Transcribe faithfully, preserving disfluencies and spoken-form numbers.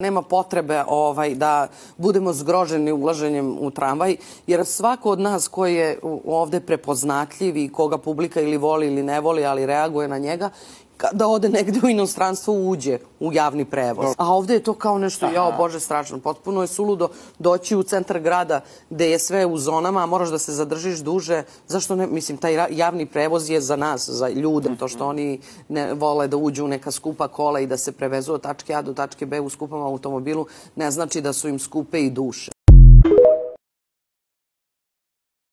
Nema potrebe ovaj, da budemo zgroženi ulaženjem u tramvaj, jer svako od nas koji je ovde prepoznatljiv i koga publika ili voli ili ne voli, ali reaguje na njega, da ode negde u inostranstvo uđe u javni prevoz. A ovde je to kao nešto, jao Bože, strašno. Potpuno je suludo doći u centar grada gde je sve u zonama, a moraš da se zadržiš duže. Zašto ne? Mislim, taj javni prevoz je za nas, za ljude. To što oni ne vole da uđu u neka skupa kola i da se prevezu od tačke A do tačke B u skupom automobilu, ne znači da su im skupe i duše.